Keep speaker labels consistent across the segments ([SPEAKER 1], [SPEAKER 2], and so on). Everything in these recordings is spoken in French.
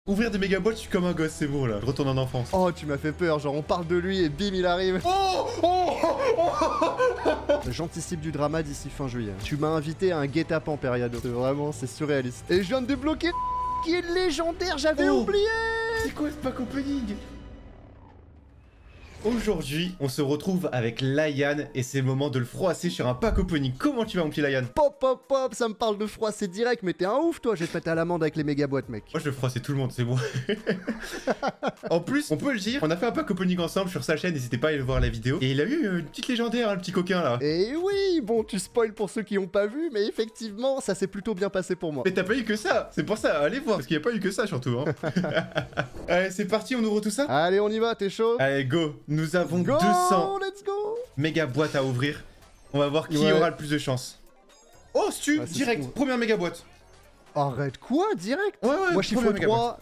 [SPEAKER 1] Ouvrir des méga boîtes, je suis comme un gosse, c'est bon là. Je retourne en enfance.
[SPEAKER 2] Oh, tu m'as fait peur, genre on parle de lui et bim, il arrive. J'anticipe du drama d'ici fin juillet. Tu m'as invité à un guet-apens période. C'est vraiment, c'est surréaliste. Et je viens de débloquer qui est légendaire, j'avais oublié.
[SPEAKER 1] C'est quoi ce pack opening? Aujourd'hui, on se retrouve avec Laian et c'est le moment de le froisser sur un pack opening. Comment tu vas mon petit Laian?
[SPEAKER 2] Pop, pop, pop, ça me parle de froid, c'est direct, mais t'es un ouf toi, j'ai fait à l'amende avec les méga boîtes, mec.
[SPEAKER 1] Moi je veux froisser tout le monde, c'est bon. En plus, on peut le dire, on a fait un pack opening ensemble sur sa chaîne, n'hésitez pas à aller voir la vidéo. Et il a eu une petite légendaire, hein, le petit coquin là.
[SPEAKER 2] Et oui, bon, tu spoil pour ceux qui ont pas vu, mais effectivement, ça s'est plutôt bien passé pour moi.
[SPEAKER 1] Mais t'as pas eu que ça, c'est pour ça, allez voir, parce qu'il n'y a pas eu que ça surtout. Hein. Allez, c'est parti, on ouvre tout ça?
[SPEAKER 2] Allez, on y va, t'es chaud?
[SPEAKER 1] Allez, go. Nous avons
[SPEAKER 2] Go,
[SPEAKER 1] 200
[SPEAKER 2] let's go.
[SPEAKER 1] méga boîtes à ouvrir. On va voir qui aura le plus de chance. Oh, Stu, direct, première méga boîte.
[SPEAKER 2] Arrête, quoi? Direct?
[SPEAKER 1] Ouais,
[SPEAKER 2] moi, chiffre 3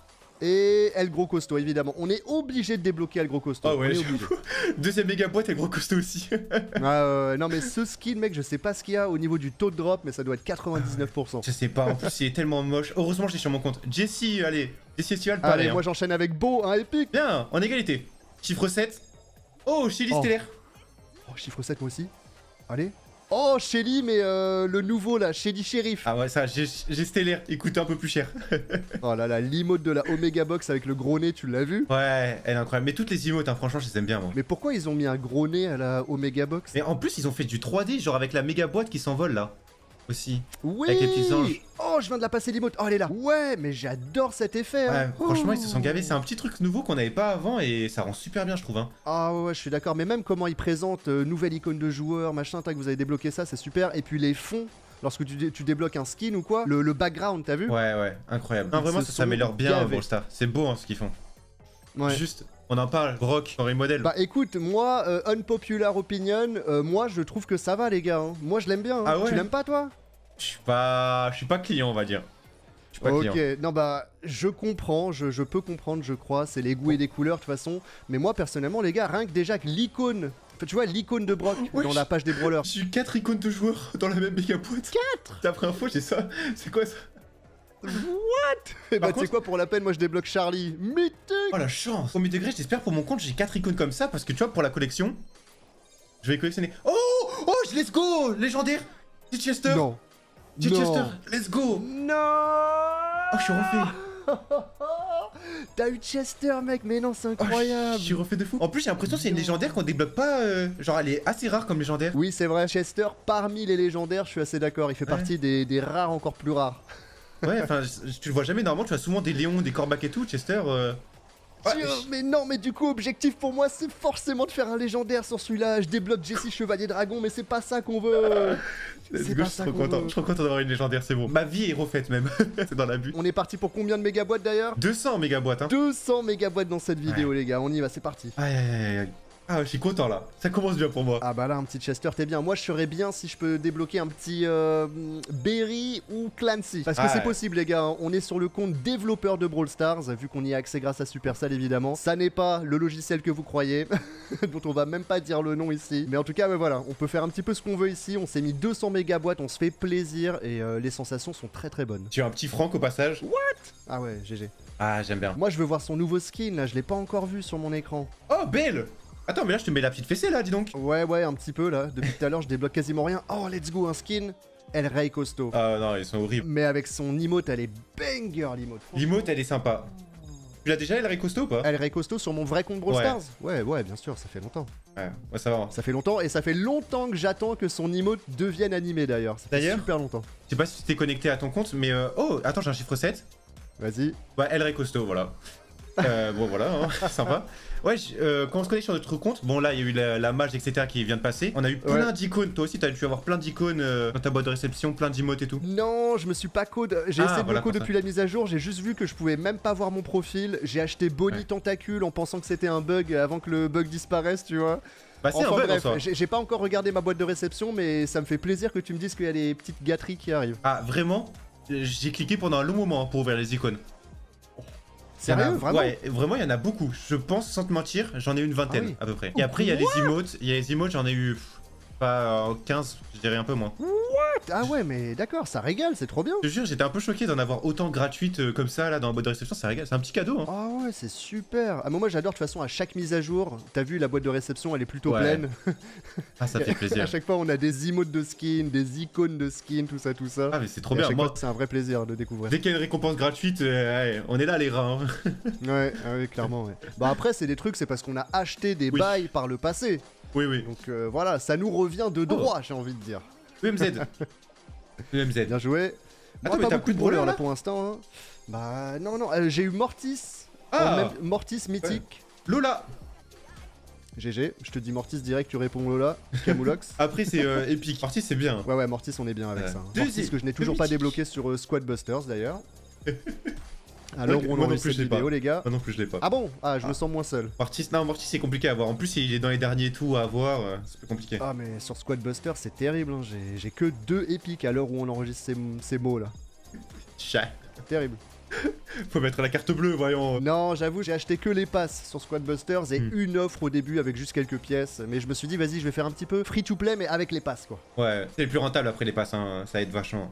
[SPEAKER 2] et El Gros Costaud, évidemment. On est obligé de débloquer El Gros Costaud.
[SPEAKER 1] Oh ouais, deuxième méga boîte, El Gros Costaud aussi.
[SPEAKER 2] Non, mais ce skin, mec, je sais pas ce qu'il y a au niveau du taux de drop, mais ça doit être 99%.
[SPEAKER 1] Je sais pas, en plus, il est tellement moche. Heureusement, je l'ai sur mon compte. Jesse, allez. Jesse Estival,
[SPEAKER 2] pareil. Allez,
[SPEAKER 1] hein.
[SPEAKER 2] moi, j'enchaîne avec Beau, un épique.
[SPEAKER 1] Bien, en égalité. Chiffre 7. Oh, Shelly Stellaire.
[SPEAKER 2] Oh, chiffre 7, moi aussi. Allez. Oh, Shelly, mais le nouveau là, Shelly Sheriff.
[SPEAKER 1] Ah ouais, ça, j'ai Stellaire, il coûte un peu plus cher.
[SPEAKER 2] Oh là là, l'emote de la Omega Box avec le gros nez, tu l'as vu?
[SPEAKER 1] Ouais, elle est incroyable. Mais toutes les emotes, hein, franchement, je les aime bien, moi.
[SPEAKER 2] Mais pourquoi ils ont mis un gros nez à la Omega Box?
[SPEAKER 1] Mais en plus, ils ont fait du 3D, genre avec la méga boîte qui s'envole là. Aussi.
[SPEAKER 2] Oui.
[SPEAKER 1] Avec les petits anges.
[SPEAKER 2] Oh, je viens de la passer l'emote. Oh, elle est là. Ouais, mais j'adore cet effet.
[SPEAKER 1] Ouais,
[SPEAKER 2] hein.
[SPEAKER 1] franchement, ils se sont gavés. C'est un petit truc nouveau qu'on n'avait pas avant et ça rend super bien, je trouve. Hein.
[SPEAKER 2] Ah ouais, je suis d'accord. Mais même comment ils présentent nouvelle icône de joueur, machin, que vous avez débloqué ça, c'est super. Et puis les fonds, lorsque tu débloques un skin ou quoi, le background, t'as vu?
[SPEAKER 1] Ouais, incroyable. Non, vraiment, ça s'améliore bien, Brawl Stars. C'est beau hein, ce qu'ils font.
[SPEAKER 2] Ouais.
[SPEAKER 1] Juste, on en parle, Brock, dans les modèles.
[SPEAKER 2] Bah écoute, moi, unpopular opinion, moi je trouve que ça va, les gars. Hein. Moi je l'aime bien. Hein.
[SPEAKER 1] Ah ouais?
[SPEAKER 2] Tu l'aimes pas, toi?
[SPEAKER 1] Je suis pas client, on va dire. Je suis pas client.
[SPEAKER 2] Ok, non bah, je comprends, je peux comprendre, je crois, c'est les goûts et les couleurs de toute façon, mais moi personnellement les gars, rien que déjà que l'icône, tu vois l'icône de Brock dans la page des brawlers.
[SPEAKER 1] J'ai eu 4 icônes de joueurs dans la même méga boîte.
[SPEAKER 2] 4?
[SPEAKER 1] La première fois j'ai ça, c'est quoi ça?
[SPEAKER 2] What? Et bah tu sais quoi, pour la peine, moi je débloque Charlie, mythique.
[SPEAKER 1] Oh la chance. Premier degré, j'espère pour mon compte j'ai 4 icônes comme ça, parce que tu vois, pour la collection, je vais collectionner. Oh, let's go, légendaire. Chester.
[SPEAKER 2] Non.
[SPEAKER 1] Chester, let's go.
[SPEAKER 2] Non.
[SPEAKER 1] Oh, je suis refait.
[SPEAKER 2] T'as eu Chester, mec, mais non, c'est incroyable.
[SPEAKER 1] Je suis refait de fou. En plus, j'ai l'impression que c'est une légendaire qu'on débloque pas. Genre, elle est assez rare comme légendaire.
[SPEAKER 2] Oui, c'est vrai. Chester, parmi les légendaires, je suis assez d'accord. Il fait partie des rares encore plus rares.
[SPEAKER 1] Ouais, enfin, tu le vois jamais. Normalement, tu as souvent des lions, des corbacs et tout. Chester.
[SPEAKER 2] Mais non, mais du coup, objectif pour moi, c'est forcément de faire un légendaire sur celui-là. Je débloque Jesse Chevalier Dragon, mais c'est pas ça qu'on veut.
[SPEAKER 1] C'est pas ça qu'on veut. Je suis trop content d'avoir une légendaire, c'est bon. Ma vie est refaite même. C'est dans la butte.
[SPEAKER 2] On est parti pour combien de méga boîtes d'ailleurs?
[SPEAKER 1] 200 méga boîtes, hein.
[SPEAKER 2] 200 méga boîtes dans cette vidéo, les gars. On y va, c'est parti.
[SPEAKER 1] Aïe. Ah, je suis content là. Ça commence bien pour moi.
[SPEAKER 2] Ah bah là, un petit Chester, t'es bien. Moi, je serais bien si je peux débloquer un petit Berry ou Clancy. Parce que c'est possible, les gars. Hein. On est sur le compte développeur de Brawl Stars, vu qu'on y a accès grâce à Supercell, évidemment. Ça n'est pas le logiciel que vous croyez, dont on va même pas dire le nom ici. Mais en tout cas, voilà, on peut faire un petit peu ce qu'on veut ici. On s'est mis 200 méga boîtes, on se fait plaisir et les sensations sont très très bonnes.
[SPEAKER 1] Tu as un petit Franck au passage.
[SPEAKER 2] What? Ah ouais, GG.
[SPEAKER 1] Ah, j'aime bien.
[SPEAKER 2] Moi, je veux voir son nouveau skin, là. Je l'ai pas encore vu sur mon écran.
[SPEAKER 1] Oh, belle. Attends, mais là, je te mets la petite fessée, là, dis donc.
[SPEAKER 2] Ouais, un petit peu, là. Depuis tout à l'heure, je débloque quasiment rien. Oh, let's go, un skin. El Rey Costaud.
[SPEAKER 1] Ah non, ils sont horribles.
[SPEAKER 2] Mais avec son emote, elle est banger, l'emote.
[SPEAKER 1] L'emote, elle est sympa. Tu l'as déjà, El Rey Costaud ou pas?
[SPEAKER 2] El Rey Costaud sur mon vrai compte Brawl Stars? Ouais, bien sûr, ça fait longtemps.
[SPEAKER 1] Ouais, ça va.
[SPEAKER 2] Ça fait longtemps, et ça fait longtemps que j'attends que son emote devienne animé, d'ailleurs. Ça fait super longtemps.
[SPEAKER 1] Je sais pas si tu t'es connecté à ton compte, mais... Oh, attends, j'ai un chiffre 7.
[SPEAKER 2] Vas-y.
[SPEAKER 1] Ouais, El Rey Costaud, voilà. Bon voilà, hein, sympa. Ouais, quand on se connecte sur notre compte, bon là il y a eu la mage etc qui vient de passer. On a eu plein d'icônes, toi aussi t'as dû avoir plein d'icônes dans ta boîte de réception, plein d'emotes et tout.
[SPEAKER 2] Non, je me suis pas code, j'ai essayé de me code depuis la mise à jour, j'ai juste vu que je pouvais même pas voir mon profil. J'ai acheté Bonnie Tentacule en pensant que c'était un bug avant que le bug disparaisse, tu vois.
[SPEAKER 1] Bah c'est un bug
[SPEAKER 2] bref,
[SPEAKER 1] en soi.
[SPEAKER 2] J'ai pas encore regardé ma boîte de réception, mais ça me fait plaisir que tu me dises qu'il y a des petites gâteries qui arrivent.
[SPEAKER 1] Ah vraiment? J'ai cliqué pendant un long moment pour ouvrir les icônes.
[SPEAKER 2] Sérieux, vraiment?
[SPEAKER 1] Ouais, vraiment il y en a beaucoup. Je pense, sans te mentir, j'en ai eu une vingtaine à peu près. Et après il y a les emotes. Il y a les emotes, j'en ai eu pas 15, je dirais un peu moins.
[SPEAKER 2] What? Ah ouais, mais d'accord, ça régale, c'est trop bien.
[SPEAKER 1] Je te jure, j'étais un peu choqué d'en avoir autant gratuite comme ça là dans la boîte de réception, ça régale, c'est un petit cadeau hein.
[SPEAKER 2] Ah ouais, c'est super. Ah, moi j'adore de toute façon à chaque mise à jour. T'as vu, la boîte de réception elle est plutôt pleine.
[SPEAKER 1] Ah, ça fait plaisir.
[SPEAKER 2] À chaque fois on a des emotes de skins, des icônes de skins, tout ça, tout ça.
[SPEAKER 1] Ah mais c'est trop
[SPEAKER 2] Et
[SPEAKER 1] bien,
[SPEAKER 2] à chaque
[SPEAKER 1] moi
[SPEAKER 2] fois, c'est un vrai plaisir de découvrir.
[SPEAKER 1] dès qu'il y a une récompense gratuite, ouais, on est là les rats hein.
[SPEAKER 2] Ouais, ah ouais, clairement. Ouais. Bah après c'est des trucs, c'est parce qu'on a acheté des bails par le passé.
[SPEAKER 1] Oui, oui.
[SPEAKER 2] Donc voilà, ça nous revient de droit, j'ai envie de dire.
[SPEAKER 1] UMZ. UMZ.
[SPEAKER 2] Bien joué. Moi,
[SPEAKER 1] Attends, mais
[SPEAKER 2] pas
[SPEAKER 1] t'as
[SPEAKER 2] beaucoup
[SPEAKER 1] plus
[SPEAKER 2] de
[SPEAKER 1] de brawler
[SPEAKER 2] brawlers là
[SPEAKER 1] là
[SPEAKER 2] pour l'instant. Hein. Bah non, j'ai eu Mortis.
[SPEAKER 1] Ah
[SPEAKER 2] Mortis mythique.
[SPEAKER 1] Lola.
[SPEAKER 2] GG, je te dis Mortis direct, tu réponds Lola. Camoulox.
[SPEAKER 1] Après c'est épique. Mortis c'est bien.
[SPEAKER 2] Ouais, Mortis, on est bien avec ça. Hein.
[SPEAKER 1] Deux-
[SPEAKER 2] Mortis que je n'ai toujours pas
[SPEAKER 1] mythiques.
[SPEAKER 2] débloqué sur Squad Busters d'ailleurs. À l'heure où on
[SPEAKER 1] Moi non
[SPEAKER 2] enregistre
[SPEAKER 1] plus,
[SPEAKER 2] cette
[SPEAKER 1] je l'ai pas.
[SPEAKER 2] vidéo, les gars.
[SPEAKER 1] Ah non plus je l'ai pas.
[SPEAKER 2] Ah bon? Ah, je me sens moins seul.
[SPEAKER 1] Mortis, non, Mortis c'est compliqué à avoir. En plus il est dans les derniers et tout à avoir, c'est plus compliqué.
[SPEAKER 2] Ah, mais sur Squad Busters, c'est terrible. Hein. J'ai que 2 épiques à l'heure où on enregistre ces mots là.
[SPEAKER 1] Chat.
[SPEAKER 2] Terrible.
[SPEAKER 1] Faut mettre la carte bleue, voyons.
[SPEAKER 2] Non, j'avoue, j'ai acheté que les passes sur Squad Busters et une offre au début avec juste quelques pièces. Mais je me suis dit, vas-y, je vais faire un petit peu free to play, mais avec les passes quoi.
[SPEAKER 1] Ouais, c'est les plus rentables après les passes, hein. Ça aide vachement.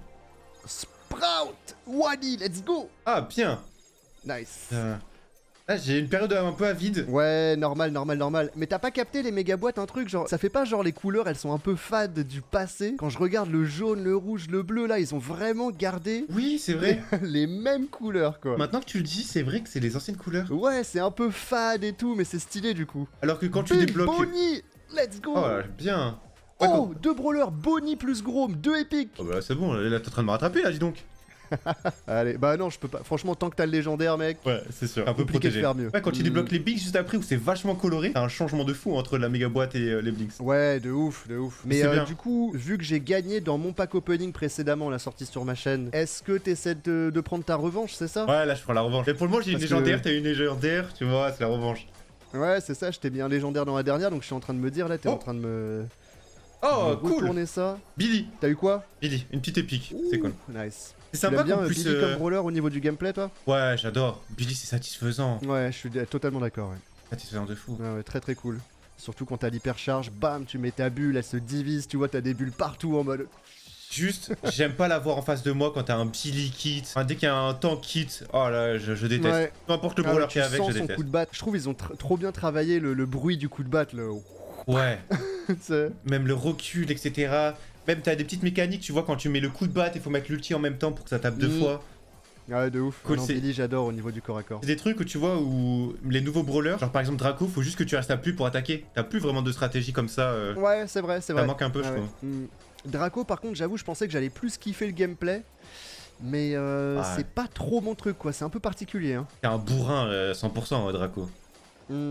[SPEAKER 2] Sprout! Wadi, let's go!
[SPEAKER 1] Ah, bien.
[SPEAKER 2] Nice.
[SPEAKER 1] Là, j'ai une période un peu avide.
[SPEAKER 2] Ouais, normal. Mais t'as pas capté les méga boîtes, un truc genre. Ça fait pas genre les couleurs, elles sont un peu fades du passé. Quand je regarde le jaune, le rouge, le bleu, là, ils ont vraiment gardé
[SPEAKER 1] Oui, c'est vrai.
[SPEAKER 2] les mêmes couleurs quoi.
[SPEAKER 1] Maintenant que tu le dis, c'est vrai que c'est les anciennes couleurs.
[SPEAKER 2] Ouais, c'est un peu fade et tout, mais c'est stylé du coup.
[SPEAKER 1] Alors que quand tu
[SPEAKER 2] Big
[SPEAKER 1] débloques.
[SPEAKER 2] Bonnie! Let's go!
[SPEAKER 1] Oh, bien. Ouais,
[SPEAKER 2] Oh, 2 brawlers, Bonnie plus Grom, 2 épiques!
[SPEAKER 1] Oh bah c'est bon, là t'es en train de me rattraper là, dis donc.
[SPEAKER 2] Allez, bah non, je peux pas. Franchement, tant que t'as le légendaire, mec.
[SPEAKER 1] Ouais, c'est sûr. Un peu
[SPEAKER 2] Compliqué de
[SPEAKER 1] protégé.
[SPEAKER 2] faire mieux.
[SPEAKER 1] Ouais, quand tu débloques les bigs juste après où c'est vachement coloré, t'as un changement de fou entre la méga boîte et les blinks.
[SPEAKER 2] Ouais, de ouf. Mais
[SPEAKER 1] C'est bien.
[SPEAKER 2] du coup, vu que j'ai gagné dans mon pack opening précédemment, la sortie sur ma chaîne, est-ce que t'essaies de prendre ta revanche, c'est ça?
[SPEAKER 1] Ouais, là je prends la revanche. Mais pour le moment, j'ai une
[SPEAKER 2] Parce que-
[SPEAKER 1] légendaire, t'as une légendaire, tu vois, c'est la revanche.
[SPEAKER 2] Ouais, c'est ça, je t'ai mis un légendaire dans la dernière, donc je suis en train de me dire, là, t'es
[SPEAKER 1] Oh.
[SPEAKER 2] en train de me
[SPEAKER 1] Oh, cool.
[SPEAKER 2] retourner ça.
[SPEAKER 1] Billy,
[SPEAKER 2] T'as eu quoi?
[SPEAKER 1] Billy, une petite épique, c'est cool.
[SPEAKER 2] Nice.
[SPEAKER 1] C'est
[SPEAKER 2] Tu
[SPEAKER 1] sympa
[SPEAKER 2] l'aimes bien
[SPEAKER 1] qu'on puisse.
[SPEAKER 2] Billy comme brawler au niveau du gameplay, toi?
[SPEAKER 1] Ouais, j'adore. Billy, c'est satisfaisant.
[SPEAKER 2] Ouais, je suis totalement d'accord, ouais.
[SPEAKER 1] Satisfaisant de fou.
[SPEAKER 2] Ouais, très cool. Surtout quand t'as l'hypercharge, bam, tu mets ta bulle, elle se divise, tu vois, t'as des bulles partout en mode.
[SPEAKER 1] Juste, j'aime pas l'avoir en face de moi quand t'as un Billy kit. Enfin, dès qu'il y a un tank kit, oh là, je déteste.
[SPEAKER 2] Ouais.
[SPEAKER 1] Peu importe le
[SPEAKER 2] Ah
[SPEAKER 1] brawler
[SPEAKER 2] ouais,
[SPEAKER 1] qui est
[SPEAKER 2] tu
[SPEAKER 1] avec,
[SPEAKER 2] sens
[SPEAKER 1] je
[SPEAKER 2] son
[SPEAKER 1] déteste.
[SPEAKER 2] coup de batte. Je trouve ils ont trop bien travaillé le bruit du coup de batte, là.
[SPEAKER 1] Ouais,
[SPEAKER 2] Tu sais.
[SPEAKER 1] même le recul, etc. Même t'as des petites mécaniques, tu vois, quand tu mets le coup de batte, il faut mettre l'ulti en même temps pour que ça tape 2 fois.
[SPEAKER 2] Ouais, de ouf.
[SPEAKER 1] Cool,
[SPEAKER 2] Non,
[SPEAKER 1] c'est-
[SPEAKER 2] Billy, j'adore au niveau du corps à corps.
[SPEAKER 1] C'est des trucs où tu vois où les nouveaux brawlers, genre par exemple Draco, faut juste que tu restes à plus pour attaquer. T'as plus vraiment de stratégie comme ça.
[SPEAKER 2] Ouais, c'est vrai.
[SPEAKER 1] Ça manque un peu, je
[SPEAKER 2] Ouais,
[SPEAKER 1] trouve.
[SPEAKER 2] ouais. Draco, par contre, j'avoue, je pensais que j'allais plus kiffer le gameplay. Mais c'est pas trop mon truc, quoi. C'est un peu particulier, hein.
[SPEAKER 1] T'es un bourrin 100% Draco.
[SPEAKER 2] Hmm.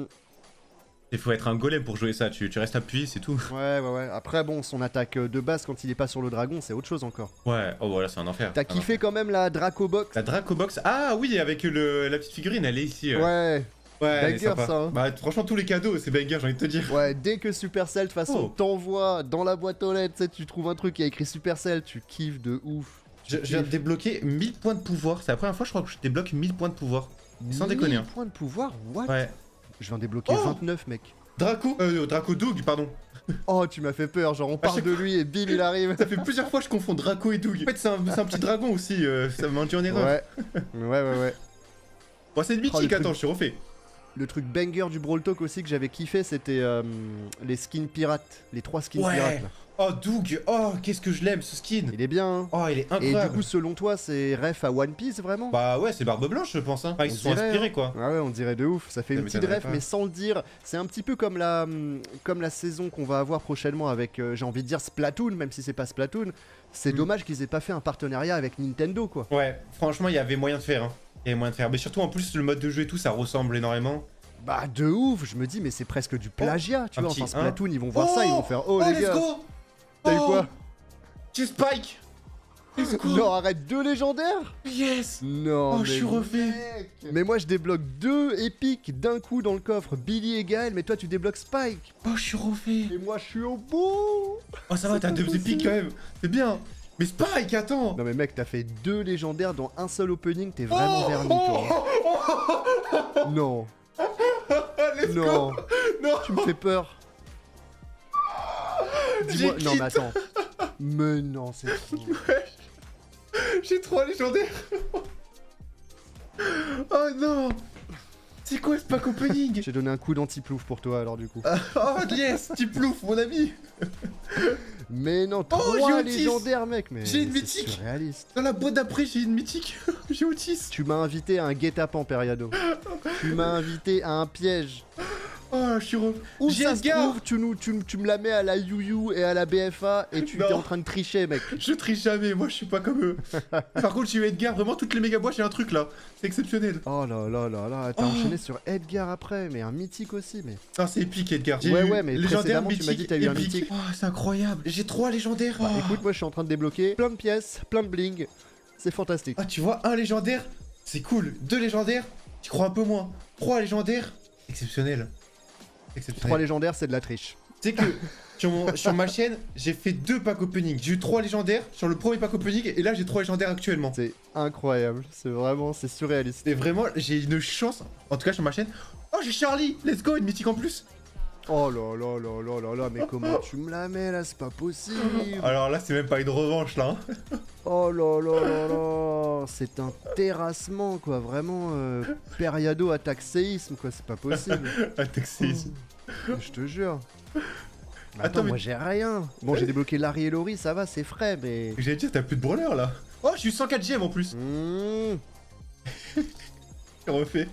[SPEAKER 1] Il faut être un golem pour jouer ça, tu restes appuyé, c'est tout.
[SPEAKER 2] Ouais. Après, bon, son attaque de base quand il est pas sur le dragon, c'est autre chose encore.
[SPEAKER 1] Ouais, oh voilà, c'est un enfer.
[SPEAKER 2] T'as kiffé quand même la Draco Box?
[SPEAKER 1] La Draco Box, ah oui, avec la petite figurine, elle est ici.
[SPEAKER 2] Ouais.
[SPEAKER 1] Ouais, elle est
[SPEAKER 2] banger,
[SPEAKER 1] sympa.
[SPEAKER 2] ça, hein.
[SPEAKER 1] Bah franchement, tous les cadeaux, c'est banger, j'ai envie de te dire.
[SPEAKER 2] Ouais, dès que Supercell, de toute façon,
[SPEAKER 1] Oh.
[SPEAKER 2] t'envoie dans la boîte aux lettres, tu sais, tu trouves un truc qui a écrit Supercell, tu kiffes de ouf.
[SPEAKER 1] Je viens de débloquer 1000 points de pouvoir. C'est la première fois, je crois, que je débloque 1000 points de pouvoir. Sans déconner.
[SPEAKER 2] 1000
[SPEAKER 1] Hein.
[SPEAKER 2] points de pouvoir? What?
[SPEAKER 1] Ouais.
[SPEAKER 2] Je viens de débloquer
[SPEAKER 1] Oh
[SPEAKER 2] 29, mec.
[SPEAKER 1] Draco Doug, pardon.
[SPEAKER 2] Oh, tu m'as fait peur, genre on parle
[SPEAKER 1] chaque
[SPEAKER 2] de lui et bim, il arrive.
[SPEAKER 1] Ça fait plusieurs fois que je confonds Draco et Doug. En fait, c'est un petit dragon aussi, ça m'a induit en erreur.
[SPEAKER 2] Ouais.
[SPEAKER 1] Bon, c'est une
[SPEAKER 2] Oh,
[SPEAKER 1] mythique,
[SPEAKER 2] le truc-
[SPEAKER 1] attends, je suis refait.
[SPEAKER 2] Le truc banger du Brawl Talk aussi que j'avais kiffé, c'était les skins pirates. Les 3 skins
[SPEAKER 1] Ouais.
[SPEAKER 2] pirates, là.
[SPEAKER 1] Oh, Doug, oh, qu'est-ce que je l'aime, ce skin.
[SPEAKER 2] Il est bien, hein.
[SPEAKER 1] Oh, il est
[SPEAKER 2] Et
[SPEAKER 1] incroyable.
[SPEAKER 2] du coup, selon toi, c'est ref à One Piece, vraiment?
[SPEAKER 1] Bah ouais, c'est Barbe Blanche, je pense. Hein. Enfin, ils
[SPEAKER 2] On
[SPEAKER 1] se sont
[SPEAKER 2] dirait,
[SPEAKER 1] inspirés,
[SPEAKER 2] hein.
[SPEAKER 1] quoi.
[SPEAKER 2] Ah ouais, on dirait de ouf. Ça fait
[SPEAKER 1] Ça
[SPEAKER 2] une petite
[SPEAKER 1] m'étonnerait
[SPEAKER 2] ref,
[SPEAKER 1] pas.
[SPEAKER 2] mais sans le dire. C'est un petit peu comme la saison qu'on va avoir prochainement avec, j'ai envie de dire Splatoon, même si c'est pas Splatoon. C'est dommage qu'ils aient pas fait un partenariat avec Nintendo, quoi.
[SPEAKER 1] Ouais, franchement, il y avait moyen de faire. Hein. Il y avait moyen de faire. Mais surtout, en plus, le mode de jeu et tout, ça ressemble énormément.
[SPEAKER 2] Bah, de ouf. Je me dis, mais c'est presque du plagiat, tu
[SPEAKER 1] un
[SPEAKER 2] vois.
[SPEAKER 1] petit
[SPEAKER 2] Enfin, Splatoon, ils vont voir ça, ils vont faire, oh, les
[SPEAKER 1] let's
[SPEAKER 2] gars.
[SPEAKER 1] go.
[SPEAKER 2] T'as eu quoi?
[SPEAKER 1] J'ai Spike. Let's go.
[SPEAKER 2] Non, arrête, 2 légendaires?
[SPEAKER 1] Yes.
[SPEAKER 2] Non,
[SPEAKER 1] Oh,
[SPEAKER 2] mais
[SPEAKER 1] je suis refait.
[SPEAKER 2] mec. Mais moi, je débloque 2 épiques d'un coup dans le coffre, Billy et Gaël, mais toi, tu débloques Spike.
[SPEAKER 1] Oh, je suis refait.
[SPEAKER 2] Et moi, je suis au bout.
[SPEAKER 1] Oh, ça va,
[SPEAKER 2] C'est
[SPEAKER 1] t'as
[SPEAKER 2] pas
[SPEAKER 1] 2
[SPEAKER 2] possible.
[SPEAKER 1] épiques quand même. C'est bien. Mais Spike, attends.
[SPEAKER 2] Non mais mec, t'as fait 2 légendaires dans un seul opening, t'es vraiment verni toi. hein. Non,
[SPEAKER 1] Let's
[SPEAKER 2] non,
[SPEAKER 1] go. Non.
[SPEAKER 2] tu me fais peur.
[SPEAKER 1] J'ai
[SPEAKER 2] Dis-moi, non
[SPEAKER 1] quitte.
[SPEAKER 2] mais attends. Mais non, c'est trop.
[SPEAKER 1] J'ai 3 légendaires. Oh non. C'est quoi ce pack opening?
[SPEAKER 2] J'ai donné un coup d'anti-plouf pour toi alors du coup.
[SPEAKER 1] Oh yes, petit plouf mon ami.
[SPEAKER 2] Mais non,
[SPEAKER 1] j'ai
[SPEAKER 2] 3
[SPEAKER 1] Otis.
[SPEAKER 2] légendaires mec, mais
[SPEAKER 1] J'ai une
[SPEAKER 2] c'est
[SPEAKER 1] mythique.
[SPEAKER 2] surréaliste.
[SPEAKER 1] Dans la boîte d'après j'ai une mythique. J'ai Otis.
[SPEAKER 2] Tu m'as invité à un guet-apens Periado. Tu m'as invité à un piège.
[SPEAKER 1] Oh je suis re...
[SPEAKER 2] Où
[SPEAKER 1] J'ai
[SPEAKER 2] ça se
[SPEAKER 1] Edgar.
[SPEAKER 2] trouve, tu me la mets à la UU et à la BFA et tu
[SPEAKER 1] Non.
[SPEAKER 2] es en train de tricher mec.
[SPEAKER 1] Je triche jamais, moi je suis pas comme eux. Par contre j'ai eu Edgar, vraiment toutes les méga boîtes j'ai un truc là. C'est exceptionnel.
[SPEAKER 2] Oh là là là là, t'as enchaîné sur Edgar après, mais un mythique aussi mais.
[SPEAKER 1] Ah c'est épique Edgar. J'ai
[SPEAKER 2] Ouais
[SPEAKER 1] eu
[SPEAKER 2] ouais mais
[SPEAKER 1] légendaire,
[SPEAKER 2] précédemment tu m'as dit
[SPEAKER 1] mythique,
[SPEAKER 2] t'as eu un
[SPEAKER 1] épique.
[SPEAKER 2] mythique.
[SPEAKER 1] Oh c'est incroyable. J'ai 3 légendaires.
[SPEAKER 2] Bah,
[SPEAKER 1] Oh.
[SPEAKER 2] écoute moi je suis en train de débloquer plein de pièces, plein de bling. C'est fantastique.
[SPEAKER 1] Ah tu vois, un légendaire, c'est cool. 2 légendaires, j'y crois un peu moins. 3 légendaires, exceptionnel.
[SPEAKER 2] 3 légendaires c'est de la triche.
[SPEAKER 1] Tu sais que sur ma chaîne, j'ai fait 2 packs opening. J'ai eu 3 légendaires sur le premier pack opening et là j'ai 3 légendaires actuellement.
[SPEAKER 2] C'est incroyable, c'est surréaliste.
[SPEAKER 1] Et vraiment, j'ai une chance, en tout cas sur ma chaîne. Oh j'ai Charlie, let's go, une mythique en plus.
[SPEAKER 2] Oh là là là là là là, mais comment tu me la mets là, c'est pas possible.
[SPEAKER 1] Alors là c'est même pas une revanche là.
[SPEAKER 2] Oh là là là là, c'est un terrassement quoi, vraiment Periado attaque séisme quoi, c'est pas possible.
[SPEAKER 1] Attaque séisme.
[SPEAKER 2] Je te jure. Mais
[SPEAKER 1] Attends, mais-
[SPEAKER 2] moi j'ai rien. Bon j'ai débloqué Larry et Laurie, ça va, c'est frais mais...
[SPEAKER 1] J'allais dire, t'as plus de brawler là. Oh j'ai eu 104 GM en plus. J'ai refait.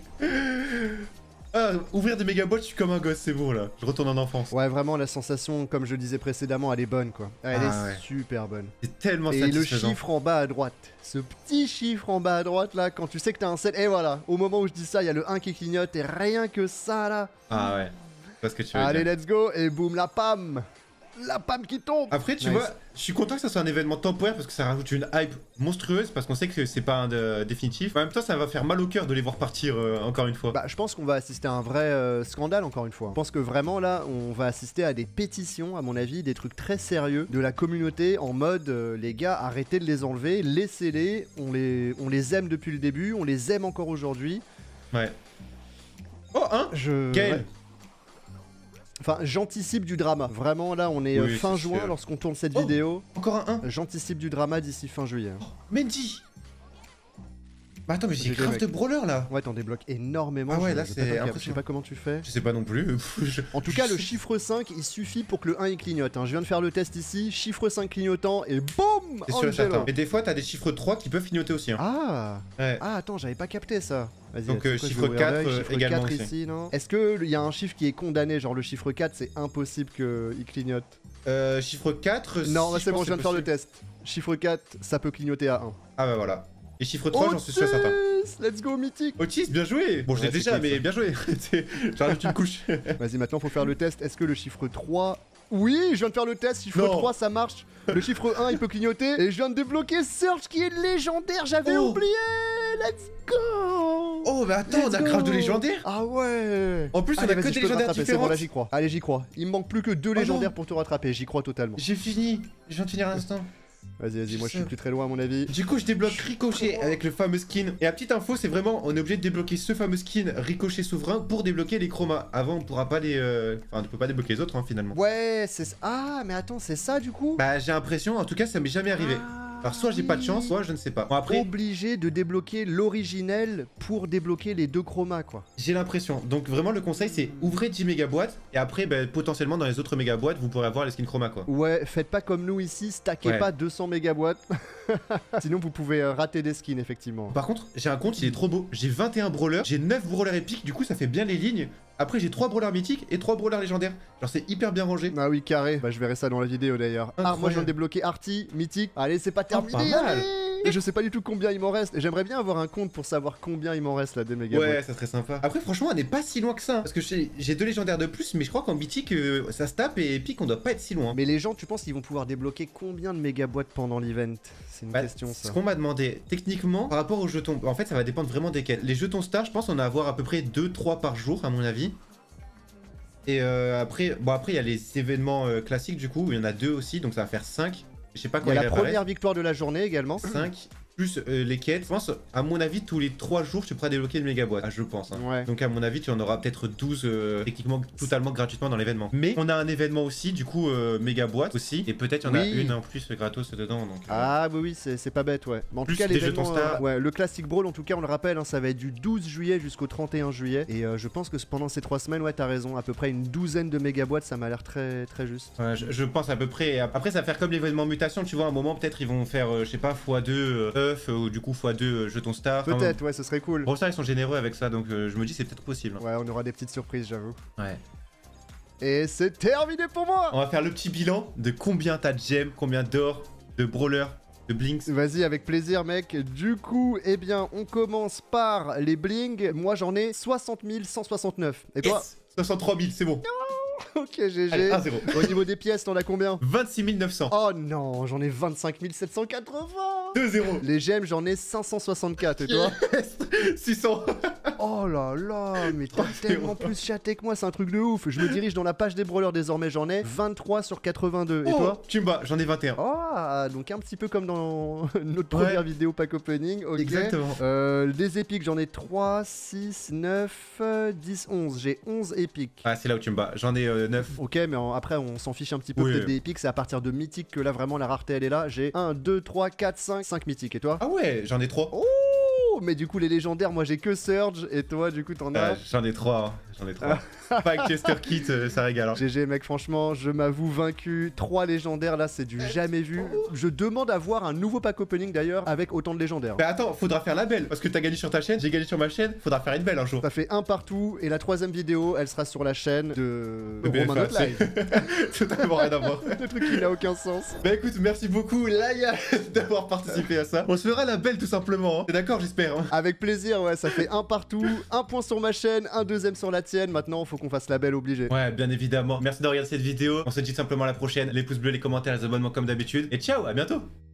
[SPEAKER 1] Ah, ouvrir des méga boîtes, je suis comme un gosse, c'est bon là. Je retourne en enfance.
[SPEAKER 2] Ouais vraiment la sensation, comme je le disais précédemment, elle est bonne quoi. Elle
[SPEAKER 1] Ah,
[SPEAKER 2] est
[SPEAKER 1] ouais.
[SPEAKER 2] super bonne.
[SPEAKER 1] C'est tellement
[SPEAKER 2] Et le
[SPEAKER 1] satisfaisant.
[SPEAKER 2] chiffre en bas à droite, ce petit chiffre en bas à droite là, quand tu sais que t'as un 7, et voilà, au moment où je dis ça, il y a le 1 qui clignote, et rien que ça là.
[SPEAKER 1] Ah ouais. C'est ce que tu veux
[SPEAKER 2] Allez,
[SPEAKER 1] dire.
[SPEAKER 2] let's go, et boum, la PAM. La PAM qui tombe.
[SPEAKER 1] Après, tu
[SPEAKER 2] Nice.
[SPEAKER 1] vois, je suis content que ça soit un événement temporaire parce que ça rajoute une hype monstrueuse parce qu'on sait que c'est pas un définitif. En même temps, ça va faire mal au cœur de les voir partir encore une fois.
[SPEAKER 2] Bah, je pense qu'on va assister à un vrai scandale encore une fois. Je pense que vraiment là, on va assister à des pétitions, à mon avis, des trucs très sérieux de la communauté en mode les gars, arrêtez de les enlever, laissez-les, on les aime depuis le début, on les aime encore aujourd'hui.
[SPEAKER 1] Ouais. Oh, hein Gaël.
[SPEAKER 2] Ouais. Enfin, j'anticipe du drama. Vraiment, là, on est
[SPEAKER 1] Oui,
[SPEAKER 2] fin
[SPEAKER 1] c'est
[SPEAKER 2] juin
[SPEAKER 1] sûr.
[SPEAKER 2] lorsqu'on tourne cette
[SPEAKER 1] Oh.
[SPEAKER 2] vidéo.
[SPEAKER 1] Encore un 1.
[SPEAKER 2] J'anticipe du drama d'ici fin juillet.
[SPEAKER 1] Mendy. Bah attends, mais j'ai
[SPEAKER 2] GG,
[SPEAKER 1] grave
[SPEAKER 2] mec.
[SPEAKER 1] de brawler là.
[SPEAKER 2] Ouais, t'en débloques énormément.
[SPEAKER 1] Ah ouais,
[SPEAKER 2] je-
[SPEAKER 1] là,
[SPEAKER 2] je
[SPEAKER 1] c'est
[SPEAKER 2] pète un câble. Je sais
[SPEAKER 1] impressionnant.
[SPEAKER 2] pas comment tu fais.
[SPEAKER 1] Je sais pas non plus.
[SPEAKER 2] En tout cas, le chiffre 5, il suffit pour que le 1 il clignote. Hein. Je viens de faire le test ici, chiffre 5 clignotant et boum,
[SPEAKER 1] C'est sûr et
[SPEAKER 2] Angelo.
[SPEAKER 1] certain. Mais des fois, t'as des chiffres 3 qui peuvent clignoter aussi. Hein.
[SPEAKER 2] Ah,
[SPEAKER 1] Ouais.
[SPEAKER 2] ah, attends, j'avais pas capté ça. Vas-y,
[SPEAKER 1] Donc,
[SPEAKER 2] tu sais quoi, je
[SPEAKER 1] chiffre
[SPEAKER 2] vais ouvrir
[SPEAKER 1] 4,
[SPEAKER 2] l'œil, chiffre
[SPEAKER 1] également
[SPEAKER 2] 4
[SPEAKER 1] aussi.
[SPEAKER 2] ici, non? Est-ce qu'il y a un chiffre qui est condamné, genre le chiffre 4, c'est impossible qu'il clignote?
[SPEAKER 1] Chiffre 4.
[SPEAKER 2] Non,
[SPEAKER 1] si,
[SPEAKER 2] bah, c'est bon,
[SPEAKER 1] pense
[SPEAKER 2] je viens de faire le
[SPEAKER 1] possible.
[SPEAKER 2] test. Chiffre 4, ça peut clignoter à 1.
[SPEAKER 1] Ah bah voilà. Et chiffre 3, j'en suis sûr et certain.
[SPEAKER 2] Otis, let's go, mythique.
[SPEAKER 1] Otis, bien joué. Bon, je l'ai
[SPEAKER 2] Ouais, c'est
[SPEAKER 1] déjà,
[SPEAKER 2] cool,
[SPEAKER 1] mais
[SPEAKER 2] ça.
[SPEAKER 1] bien joué. J'arrive une couche.
[SPEAKER 2] Vas-y, maintenant, faut faire le test. Est-ce que le chiffre 3... Oui, je viens de faire le test, chiffre
[SPEAKER 1] Non.
[SPEAKER 2] 3, ça marche. Le chiffre 1, il peut clignoter. Et je viens de débloquer Search qui est légendaire, j'avais
[SPEAKER 1] Oh.
[SPEAKER 2] oublié. Let's go.
[SPEAKER 1] Oh, mais attends, on a
[SPEAKER 2] Let's
[SPEAKER 1] grave de
[SPEAKER 2] go.
[SPEAKER 1] légendaires.
[SPEAKER 2] Ah ouais.
[SPEAKER 1] En plus, on
[SPEAKER 2] Allez,
[SPEAKER 1] a que
[SPEAKER 2] vas-y,
[SPEAKER 1] des
[SPEAKER 2] je peux te
[SPEAKER 1] légendaires
[SPEAKER 2] rattraper, c'est bon,
[SPEAKER 1] différentes.
[SPEAKER 2] là, j'y crois. Allez, j'y crois. Il me manque plus que 2
[SPEAKER 1] non.
[SPEAKER 2] légendaires pour te rattraper, j'y crois totalement.
[SPEAKER 1] J'ai fini. Je viens de finir à l'instant.
[SPEAKER 2] Vas-y, moi je suis
[SPEAKER 1] sais.
[SPEAKER 2] plus très loin à mon avis.
[SPEAKER 1] Du coup, je débloque Ricochet avec le fameux skin. Et la petite info, c'est vraiment, on est obligé de débloquer ce fameux skin Ricochet souverain pour débloquer les chromas. Avant, on pourra pas les. Enfin, on peut pas débloquer les autres, hein, finalement.
[SPEAKER 2] Ouais, c'est... Ah, mais attends, c'est ça du coup?
[SPEAKER 1] Bah, j'ai l'impression, en tout cas, ça m'est jamais arrivé. Alors, soit j'ai pas de chance, soit je ne sais pas. Bon, après,
[SPEAKER 2] Obligé de débloquer l'originel pour débloquer les 2 chromas quoi.
[SPEAKER 1] j'ai l'impression. Donc, vraiment, le conseil, c'est ouvrez 10 méga boîtes. Et après, bah, potentiellement, dans les autres méga boîtes, vous pourrez avoir les skins chroma, quoi.
[SPEAKER 2] Ouais, faites pas comme nous ici, stackez
[SPEAKER 1] Ouais.
[SPEAKER 2] pas 200 mégaboîtes. Sinon vous pouvez rater des skins effectivement.
[SPEAKER 1] Par contre, j'ai un compte, il est trop beau. J'ai 21 brawlers, j'ai 9 brawlers épiques, du coup, ça fait bien les lignes. Après, j'ai 3 brawlers mythiques et 3 brawlers légendaires. Genre, c'est hyper bien rangé.
[SPEAKER 2] Ah oui, carré. Bah je verrai ça dans la vidéo d'ailleurs. Ah, moi je viens de
[SPEAKER 1] Incroyable.
[SPEAKER 2] débloquer Arty, mythique. Allez, c'est pas terminé.
[SPEAKER 1] pas mal.
[SPEAKER 2] allez. Et je sais pas du tout combien il m'en reste. Et j'aimerais bien avoir un compte pour savoir combien il m'en reste là des mégaboîtes.
[SPEAKER 1] Ouais, ça serait sympa. Après, franchement, on n'est pas si loin que ça. Parce que j'ai 2 légendaires de plus, mais je crois qu'en mythique, ça se tape et épique, on doit pas être si loin.
[SPEAKER 2] Mais les gens, tu penses qu'ils vont pouvoir débloquer combien de mégaboîtes pendant l'event? C'est une
[SPEAKER 1] Bah,
[SPEAKER 2] question
[SPEAKER 1] ce
[SPEAKER 2] ça.
[SPEAKER 1] qu'on m'a demandé, techniquement, par rapport aux jetons, en fait, ça va dépendre vraiment desquels. Les jetons stars, je pense qu'on a à avoir à peu près 2-3 par jour, à mon avis. Et après, bon, après, il y a les événements classiques, du coup, où il y en a 2 aussi, donc ça va faire 5. Je sais pas
[SPEAKER 2] Il y
[SPEAKER 1] quand
[SPEAKER 2] a
[SPEAKER 1] il
[SPEAKER 2] la
[SPEAKER 1] apparaît.
[SPEAKER 2] première victoire de la journée également.
[SPEAKER 1] 5. plus les quêtes. Je pense, à mon avis, tous les 3 jours, tu pourras débloquer une méga boîte. Ah, je pense. Hein.
[SPEAKER 2] Ouais.
[SPEAKER 1] Donc, à mon avis, tu en auras peut-être 12 techniquement totalement gratuitement dans l'événement. Mais on a un événement aussi, du coup, méga boîte aussi. Et peut-être il y en a une en plus gratos dedans. Donc,
[SPEAKER 2] ah, oui, c'est pas bête, ouais. Mais en tout cas, l'événement. Ouais, le Classic Brawl, en tout cas, on le rappelle, hein, ça va être du 12 juillet jusqu'au 31 juillet. Et je pense que pendant ces 3 semaines, ouais, t'as raison. À peu près une douzaine de méga boîtes, ça m'a l'air très, très juste.
[SPEAKER 1] Ouais, je pense à peu près. Après, ça va faire comme l'événement mutation, tu vois. À un moment, peut-être ils vont faire, je sais pas, x2 œufs ou du coup x2 jetons star.
[SPEAKER 2] Peut-être, ouais, ce serait cool.
[SPEAKER 1] Bon, ça, ils sont généreux avec ça, donc je me dis, c'est peut-être possible.
[SPEAKER 2] Ouais, on aura des petites surprises, j'avoue.
[SPEAKER 1] Ouais.
[SPEAKER 2] Et c'est terminé pour moi.
[SPEAKER 1] On va faire le petit bilan de combien t'as de gemmes, combien d'or, de brawler, de blinks.
[SPEAKER 2] Vas-y, avec plaisir, mec. Du coup, eh bien, on commence par les blings. Moi, j'en ai 60 169. Et toi?
[SPEAKER 1] 63 000, c'est bon.
[SPEAKER 2] Ok, GG.
[SPEAKER 1] Allez, 1-0.
[SPEAKER 2] Au niveau des pièces, t'en as combien?
[SPEAKER 1] 26 900.
[SPEAKER 2] Oh non, j'en ai 25 780.
[SPEAKER 1] 2-0.
[SPEAKER 2] Les gemmes, j'en ai 564. Et toi?
[SPEAKER 1] 600.
[SPEAKER 2] Oh là là, mais t'as tellement plus chaté que moi, c'est un truc de ouf. Je me dirige dans la page des brawlers désormais, j'en ai 23 sur 82. Et toi?
[SPEAKER 1] Tu me bats, j'en ai 21.
[SPEAKER 2] Oh, donc un petit peu comme dans notre première vidéo pack opening. Okay.
[SPEAKER 1] Exactement.
[SPEAKER 2] Des épiques, j'en ai 3, 6, 9, 10, 11. J'ai 11 épiques.
[SPEAKER 1] Ah, c'est là où tu me bats. J'en ai 9.
[SPEAKER 2] Ok, mais après, on s'en fiche un petit peu peut-être des épiques. C'est à partir de mythiques que là, vraiment, la rareté, elle est là. J'ai 1, 2, 3, 4, 5 mythiques. Et toi?
[SPEAKER 1] Ah ouais, j'en ai 3.
[SPEAKER 2] Oh, mais du coup, les légendaires, moi, j'ai que Surge. Et toi, du coup, t'en as?
[SPEAKER 1] J'en ai 3. Hein. J'en ai 3. Pack Chester Kit, ça régale. Hein.
[SPEAKER 2] GG, mec, franchement, je m'avoue vaincu. 3 légendaires, là, c'est du jamais vu. Je demande à voir un nouveau pack opening d'ailleurs avec autant de légendaires.
[SPEAKER 1] Mais attends, faudra faire la belle. Parce que t'as gagné sur ta chaîne, j'ai gagné sur ma chaîne. Faudra faire une belle un jour.
[SPEAKER 2] Ça fait un partout. Et la 3ème vidéo, elle sera sur la chaîne de Romain
[SPEAKER 1] BFA,
[SPEAKER 2] Not Live.
[SPEAKER 1] Totalement rien à voir.
[SPEAKER 2] Le truc qui n'a aucun sens.
[SPEAKER 1] Bah écoute, merci beaucoup, Laïa, d'avoir participé à ça. On se fera la belle tout simplement. Hein. T'es d'accord, j'espère. Hein.
[SPEAKER 2] Avec plaisir, ouais, ça fait un partout. Un point sur ma chaîne, un deuxième sur la tienne. Maintenant, faut qu'on fasse la belle obligée.
[SPEAKER 1] Ouais, bien évidemment. Merci de regarder cette vidéo. On se dit simplement à la prochaine. Les pouces bleus, les commentaires, les abonnements comme d'habitude. Et ciao, à bientôt.